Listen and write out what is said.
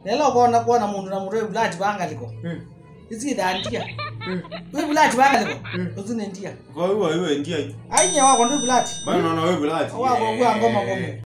Lelo kuona mundu na mundu bulati bangaliko. Isi dandia. Wewe bulati bangaliko. Uzune ndia. Wewe ndia. Ainya wako ndo bulati. Bana na wewe bulati. Wako ngoma.